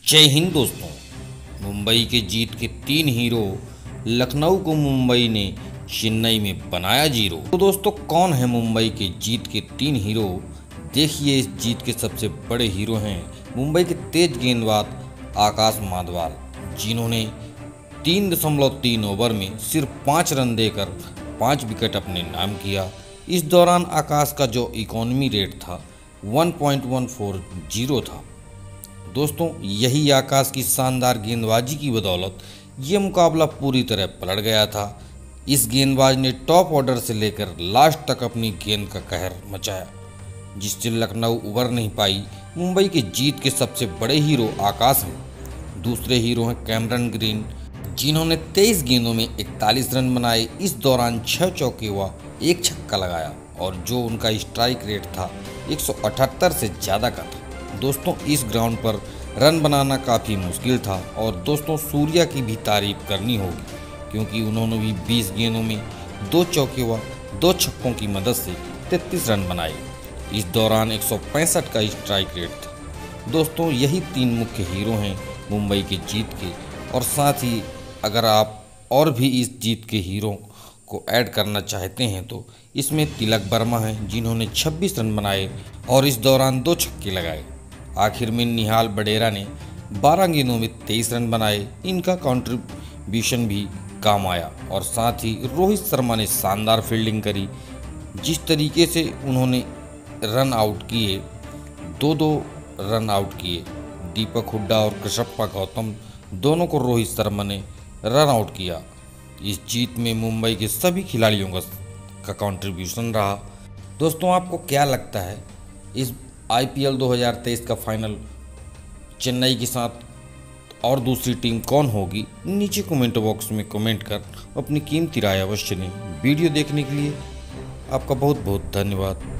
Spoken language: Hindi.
जय हिंद दोस्तों। मुंबई के जीत के 3 हीरो, लखनऊ को मुंबई ने चेन्नई में बनाया 0। तो दोस्तों, कौन है मुंबई के जीत के 3 हीरो? देखिए, इस जीत के सबसे बड़े हीरो हैं मुंबई के तेज गेंदबाज आकाश माधवाल, जिन्होंने 3.3 ओवर में सिर्फ 5 रन देकर 5 विकेट अपने नाम किया। इस दौरान आकाश का जो इकोनॉमी रेट था 1.140 था। दोस्तों, यही आकाश की शानदार गेंदबाजी की बदौलत ये मुकाबला पूरी तरह पलट गया था। इस गेंदबाज ने टॉप ऑर्डर से लेकर लास्ट तक अपनी गेंद का कहर मचाया, जिससे लखनऊ उबर नहीं पाई। मुंबई के जीत के सबसे बड़े हीरो आकाश हैं। दूसरे हीरो हैं कैमरन ग्रीन, जिन्होंने 23 गेंदों में 41 रन बनाए। इस दौरान 6 चौके व 1 छक्का लगाया और जो उनका स्ट्राइक रेट था 178 से ज़्यादा का था। दोस्तों, इस ग्राउंड पर रन बनाना काफ़ी मुश्किल था और दोस्तों, सूर्या की भी तारीफ करनी होगी, क्योंकि उन्होंने भी 20 गेंदों में 2 चौके व 2 छक्कों की मदद से 33 रन बनाए। इस दौरान 165 का स्ट्राइक रेट था। दोस्तों, यही 3 मुख्य हीरो हैं मुंबई के जीत के। और साथ ही अगर आप और भी इस जीत के हीरो को ऐड करना चाहते हैं तो इसमें तिलक वर्मा हैं, जिन्होंने 26 रन बनाए और इस दौरान 2 छक्के लगाए। आखिर में निहाल बडेरा ने 12 गेंदों में 23 रन बनाए। इनका कंट्रीब्यूशन भी काम आया। और साथ ही रोहित शर्मा ने शानदार फील्डिंग करी। जिस तरीके से उन्होंने रन आउट किए, 2-2 रन आउट किए। दीपक हुड्डा और कृष्णप्पा गौतम दोनों को रोहित शर्मा ने रन आउट किया। इस जीत में मुंबई के सभी खिलाड़ियों का कंट्रीब्यूशन रहा। दोस्तों, आपको क्या लगता है इस IPL 2023 का फाइनल चेन्नई के साथ और दूसरी टीम कौन होगी? नीचे कमेंट बॉक्स में कमेंट कर अपनी कीमती राय अवश्य दें। वीडियो देखने के लिए आपका बहुत बहुत धन्यवाद।